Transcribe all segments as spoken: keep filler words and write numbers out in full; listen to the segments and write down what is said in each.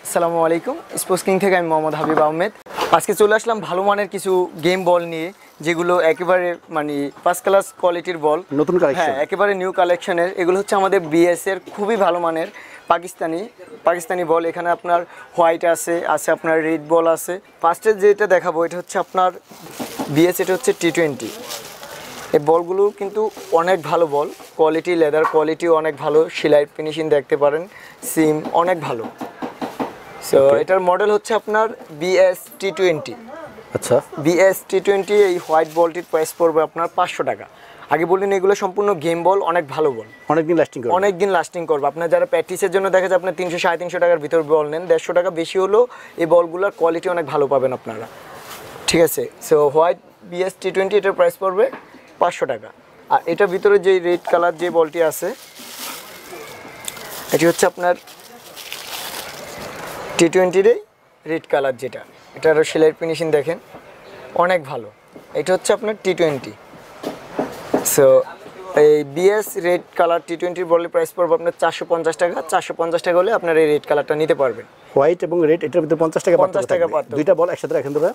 আসসালামু আলাইকুম sports king থেকে আমি মোহাম্মদ হাবিব আহমেদ আজকে চলে আসলাম ভালো মানের কিছু গেম বল নিয়ে যেগুলো একেবারে মানে ফার্স্ট ক্লাস কোয়ালিটির বল নতুন কালেকশন হ্যাঁ একেবারে নিউ কালেকশনের এগুলো হচ্ছে আমাদের বিএস এর খুবই ভালো মানের পাকিস্তানি পাকিস্তানি বল এখানে আপনার হোয়াইট আছে আছে আপনার রেড বল আছে ফার্স্টে যেটা দেখাবো এটা হচ্ছে আপনার বিএস এটা হচ্ছে টি টোয়েন্টি এই বলগুলো কিন্তু অনেক ভালো বল কোয়ালিটি লেদার কোয়ালিটিও অনেক ভালো সেলাই ফিনিশিং দেখতে পারেন সিম অনেক ভালো সো এটার মডেল হচ্ছে আপনার বিএস টি টোয়েন্টি আচ্ছা বিএস টি টোয়েন্টি এই হোয়াইট বলটির প্রাইস পড়বে আপনার পাঁচশো টাকা আগে বললেন এগুলো সম্পূর্ণ গেম বল অনেক ভালো বল অনেক দিন লাস্টিং করবে অনেক দিন লাস্টিং করবে আপনার যারা প্র্যাকটিসের জন্য দেখা যায় আপনার তিনশো সাড়ে তিনশো টাকার ভিতর বল নেন দেড়শো টাকা বেশি হলেও এই বলগুলোর কোয়ালিটি অনেক ভালো পাবেন আপনারা ঠিক আছে so white BS T twenty এটার প্রাইস পড়বে পাঁচশো টাকা আর এটার ভিতরে যে রেড কালার যে বলটি আছে এটি হচ্ছে আপনার টি টোয়েন্টিরই রেড কালার যেটা এটারও সেলাই ফিনিশিং দেখেন অনেক ভালো এটা হচ্ছে আপনার টি টোয়েন্টি সো এই বিএস রেড কালার টি টোয়েন্টির বলের প্রাইস পড়বে আপনার চারশো পঞ্চাশ টাকা চারশো পঞ্চাশ টাকা হলে আপনার এই রেড কালারটা নিতে পারবেন হোয়াইট এবং রেড এটার ভিতরে পঞ্চাশ টাকা পঞ্চাশ টাকা পার্থক্য দুইটা বল একসাথে রাখেন তো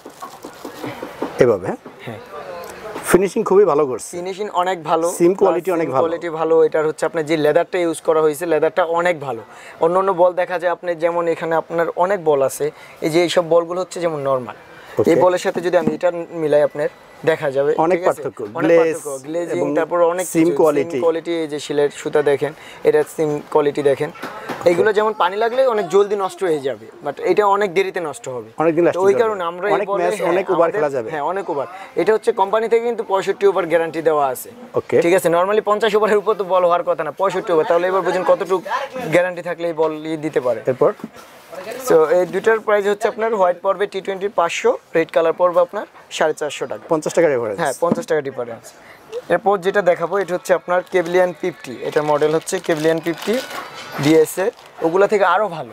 এভাবে হ্যাঁ হ্যাঁ ফিনিশিং খুবই ভালো করছে ফিনিশিং অনেক ভালো সিম কোয়ালিটি অনেক ভালো কোয়ালিটি ভালো এটার হচ্ছে আপনার যে লেদারটা ইউজ করা হয়েছে লেদারটা অনেক ভালো অন্য অন্য বল দেখা যায় আপনি যেমন এখানে আপনার অনেক বল আছে এই যে এইসব বলগুলো হচ্ছে যেমন নর্মাল এই বলের সাথে যদি আমি এটা মিলাই আপনার দেখা যাবে অনেক পার্থক্য গ্লেজিং তারপর অনেক সিম কোয়ালিটি কোয়ালিটি এই যে শিলের সুতা দেখেন এটা সিম কোয়ালিটি দেখেন এইগুলো যেমন পানি লাগলে অনেক জলদি নষ্ট হয়ে যাবে বাট এটা অনেক দেরিতে নষ্ট হবে অনেক দিন লাস্টিং ওই কারণে আমরা এই বলে অনেক ওভার খেলা যাবে হ্যাঁ অনেক ওভার এটা হচ্ছে কোম্পানি থেকে কিন্তু পঁয়ষট্টি ওভার গ্যারান্টি দেওয়া আছে ওকে ঠিক আছে নরমালি পঞ্চাশ ওভারের উপর তো বল হওয়ার কথা না পঁয়ষট্টি ওভার তাহলে এবার বুঝুন কতটুকু গ্যারান্টি থাকলে এই বল দিতে পারে এরপর সো এই দুটার প্রাইস হচ্ছে আপনার হোয়াইট পড়বে টি টোয়েন্টির পাঁচশো রেড কালার পড়বে আপনার সাড়ে চারশো টাকা পঞ্চাশ টাকা ডিফারেন্স হ্যাঁ পঞ্চাশ টাকা ডিফারেন্স এরপর যেটা দেখাবো এটা হচ্ছে আপনার কেভিলিয়ান ফিফটি এটার মডেল হচ্ছে কেভিলিয়ান ফিফটি ডিএস এর ওগুলা থেকে আরও ভালো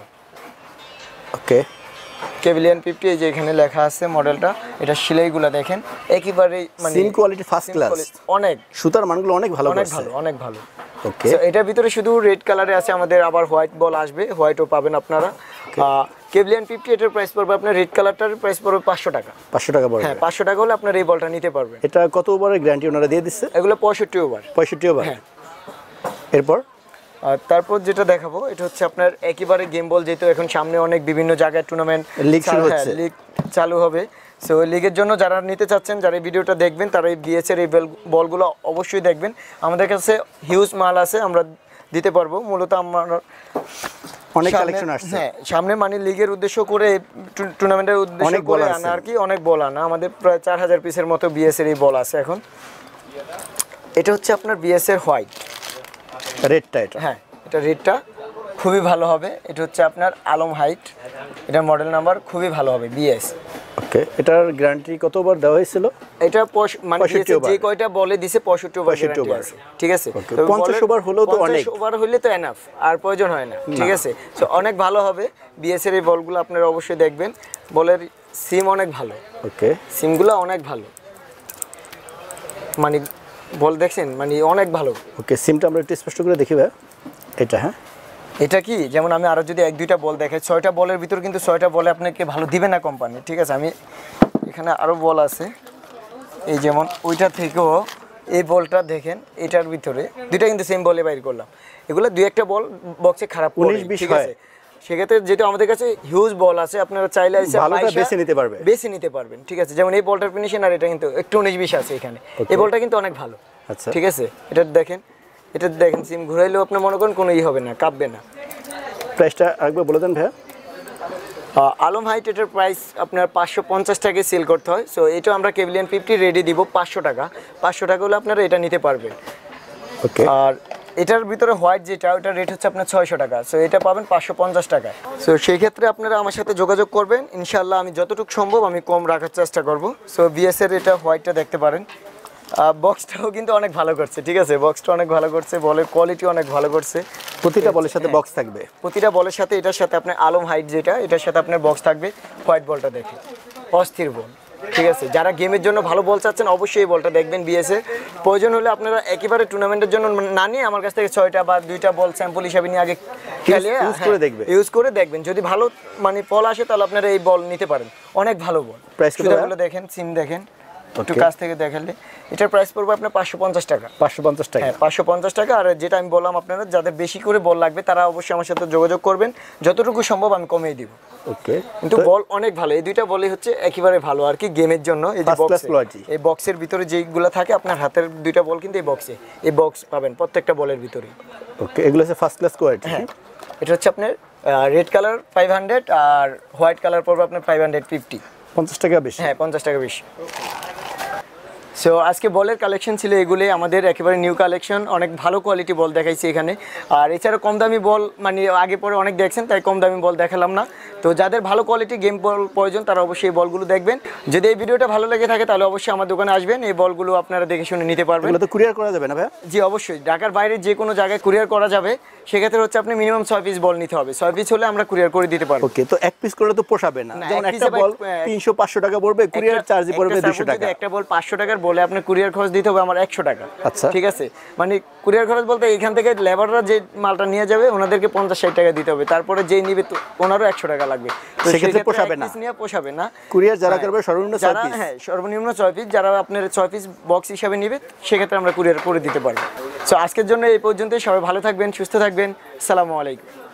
ওকে কেভিলিয়ান ফিফটি এই যে এখানে লেখা আছে মডেলটা এটা সেলাইগুলো দেখেন একেবারে মানে সিম কোয়ালিটি ফার্স্ট ক্লাস অনেক সুতার মানগুলো অনেক ভালো অনেক ভালো অনেক ভালো ওকে সো এটার ভিতরে শুধু রেড কালারে আছে আমাদের আবার হোয়াইট বল আসবে হোয়াইটও পাবেন আপনারা কেভিলিয়ান ফিফটি এটার প্রাইস পড়বে আপনার রেড কালারটার প্রাইস পড়বে পাঁচশো টাকা পাঁচশো টাকা পড়বে হ্যাঁ পাঁচশো টাকা হলে আপনার এই বলটা নিতে পারবেন এটা কত ওভারের গ্যারান্টি ওনারা দিয়ে দিচ্ছে এগুলো পঁয়ষট্টি ওভার পঁয়ষট্টি ওভার হ্যাঁ এরপর আর তারপর যেটা দেখাবো এটা হচ্ছে আপনার একেবারে গেম বল যেহেতু এখন সামনে অনেক বিভিন্ন জায়গায় টুর্নামেন্ট লিগ শুরু হচ্ছে লিগ চালু হবে সো লিগের জন্য যারা নিতে চাচ্ছেন যারা এই ভিডিওটা দেখবেন তারা এই বিএস এর এই বলগুলো অবশ্যই দেখবেন আমাদের কাছে হিউজ মাল আছে আমরা দিতে পারবো মূলত আমার অনেক কালেকশন আসছে হ্যাঁ সামনে মানে লিগের উদ্দেশ্য করে টুর্নামেন্টের উদ্দেশ্য করে আনা আর কি অনেক বল আনা আমাদের প্রায় চার হাজার পিসের মতো বিএস এর এই বল আছে এখন এটা হচ্ছে আপনার বিএস এর হোয়াইট রেডটা এটা হ্যাঁ এটা রেডটা খুবই ভালো হবে এটা হচ্ছে আপনার আলম হাইট এটার মডেল নাম্বার খুবই ভালো হবে বিএস ওকে এটার গ্যারান্টি কতবার দেওয়া হয়েছিল এটা মানে যে কয়টা বলে দিছে পঁয়ষট্টি ওভার গ্যারান্টি আছে ঠিক আছে পঞ্চাশ ওভার হলেও তো অনেক পঞ্চাশ ওভার হলে তো এনাফ আর প্রয়োজন হয় না ঠিক আছে সো অনেক ভালো হবে বিএস এর এই বলগুলো আপনারা অবশ্যই দেখবেন বলের সিম অনেক ভালো ওকে সিমগুলো অনেক ভালো মানে বল দেখছেন মানে অনেক ভালো ওকে সিমটা আমরা একটু স্পষ্ট করে দেখি ভাই এটা হ্যাঁ এটা কি যেমন আমি আরও যদি এক দুইটা বল দেখাই ছয়টা বলের ভিতর কিন্তু ছয়টা বলে আপনাকে ভালো দিবে না কোম্পানি ঠিক আছে আমি এখানে আরও বল আছে এই যেমন ওইটা থেকেও এই বলটা দেখেন এটার ভিতরে দুইটা কিন্তু সেম বলে বাইর করলাম এগুলো দুই একটা বল বক্সে খারাপ উনিশ বিশ ঠিক আছে সেক্ষেত্রে যেহেতু আমাদের কাছে হিউজ বল আছে আপনারা চাইলে বেছে নিতে পারবেন বেছে নিতে পারবেন ঠিক আছে যেমন এই বলটার ফিনিশিং আর এটা কিন্তু একটু উনিশ বিশ আছে এখানে এই বলটা কিন্তু অনেক ভালো আচ্ছা ঠিক আছে এটা দেখেন এটা দেখেন সিম ঘুরাইলেও আপনি মনে করেন কোনো ই হবে না কাঁপবে না প্রাইসটা আরেকবার বলে দেন ভাইয়া আলম হাইট এটার প্রাইস আপনার পাঁচশো পঞ্চাশ টাকায় সেল করতে হয় সো এটা আমরা কেভিলিয়ান ফিফটি রেডি দিব পাঁচশো টাকা পাঁচশো টাকা হলে আপনারা এটা নিতে পারবেন ওকে আর এটার ভিতরে হোয়াইট যেটা ওটার রেট হচ্ছে আপনার ছয়শো টাকা সো এটা পাবেন পাঁচশো পঞ্চাশ টাকায় সো সেই ক্ষেত্রে আপনারা আমার সাথে যোগাযোগ করবেন ইনশাল্লাহ আমি যতটুকু সম্ভব আমি কম রাখার চেষ্টা করব সো বিএস এর এটা হোয়াইটটা দেখতে পারেন বক্সটাও কিন্তু অনেক ভালো করছে ঠিক আছে বক্সটা অনেক ভালো করছে বলের কোয়ালিটি অনেক ভালো করছে প্রতিটা বলের সাথে বক্স থাকবে প্রতিটা বলের সাথে এটার সাথে আপনার আলম হাইট যেটা এটার সাথে আপনার বক্স থাকবে হোয়াইট বলটা দেখে অস্থির বল ঠিক আছে, যারা গেমের জন্য ভালো বল চাচ্ছেন অবশ্যই এই বলটা দেখবেন বিএস এর। প্রয়োজন হলে আপনারা একেবারে টুর্নামেন্টের জন্য না নিয়ে আমার কাছ থেকে ছয়টা বা দুইটা বল স্যাম্পল হিসাবে নিয়ে আগে খেলে use করে দেখবে। ইউজ করে দেখবেন, যদি ভালো মানে ফল আসে তাহলে আপনারা এই বল নিতে পারেন, অনেক ভালো বল। Price কত ভাইয়া? সুবিধাগুলো দেখেন, সিম দেখেন একটু Okay. কাছ থেকে দেখালে, এটার প্রাইস পড়বে আপনার পাঁচশো পঞ্চাশ টাকা। পাঁচশো পঞ্চাশ টাকা। হ্যাঁ পাঁচশো পঞ্চাশ টাকা। আর যেটা আমি বললাম আপনারা যাদের বেশি করে বল লাগবে তারা অবশ্যই আমার সাথে যোগাযোগ করবেন, যতটুকু সম্ভব আমি কমিয়ে দিব। ওকে, কিন্তু বল অনেক ভালো, এই দুইটা বলই হচ্ছে একেবারে ভালো আর কি গেমের জন্য। এই যে First class বক্স, quality। এই বক্সের ভিতরে যেগুলো থাকে আপনার হাতের দুইটা বল কিন্তু এই বক্সে, এই বক্স পাবেন প্রত্যেকটা বলের ভিতরে। ওকে, এগুলো হচ্ছে ফার্স্ট ক্লাস কোয়ালিটি। হ্যাঁ এটা হচ্ছে আপনার রেড কালার ফাইভ হান্ড্রেড আর হোয়াইট কালার পড়বে আপনার ফাইভ হান্ড্রেড ফিফটি। পঞ্চাশ টাকা বেশি। হ্যাঁ পঞ্চাশ টাকা বেশি। সো আজকে বলের কালেকশন ছিল এগুলোই, আমাদের একেবারে নিউ কালেকশন, অনেক ভালো কোয়ালিটি বল দেখাইছি এখানে। আর এছাড়া কম দামি বল মানে আগে পরে অনেক দেখছেন, তাই কম দামি বল দেখালাম না। তো যাদের ভালো কোয়ালিটি গেম বল প্রয়োজন তারা অবশ্যই এই বলগুলো দেখবেন। যদি এই ভিডিওটা ভালো লেগে থাকে তাহলে অবশ্যই আমার দোকানে আসবেন, এই বলগুলো আপনারা দেখে শুনে নিতে পারবেন। এগুলো তো কুরিয়ার করা যাবে না ভাই? জি অবশ্যই, ঢাকার বাইরে যে কোনো জায়গায় কুরিয়ার করা যাবে। সেক্ষেত্রে হচ্ছে আপনি মিনিমাম ছয় পিস বল নিতে হবে, ছয় পিস হলে আমরা কুরিয়ার করে দিতে পারবো। ওকে, তো এক পিস করলে তো পোষাবে না, না, যেমন এক একটা piece এ বল ভাই, তিনশো পাঁচশো টাকা পড়বে, কুরিয়ার একটা- চার্জ পড়বে একটা দুশো suppose টাকা। যদি একটা বল পাঁচশো টাকার বলে আপনার কুরিয়ার খরচ দিতে হবে আমার একশো টাকা। আচ্ছা। ঠিক আছে, মানে কুরিয়ার খরচ বলতে এখান থেকে লেবাররা যে মালটা নিয়ে যাবে ওনাদেরকে পঞ্চাশ ষাট টাকা দিতে হবে, তারপরে যেই নিবে তো ওনারও একশো টাকা লাগবে। তো সেক্ষেত্রে সেক্ষেত্রে পোষাবে এক না। piece নিয়ে পোষাবে না। কুরিয়ার যারা হ্যাঁ, করবে সর্বনিম্ন ছয় যারা পিস। হ্যাঁ সর্বনিম্ন ছয় পিস, যারা আপনার ছয় পিস বক্স হিসাবে নিবে সেক্ষেত্রে আমরা কুরিয়ার করে দিতে পারবো। সো আজকের জন্য এই পর্যন্তই, সবাই ভালো থাকবেন, সুস্থ থাকবেন, আসসালামু আলাইকুম।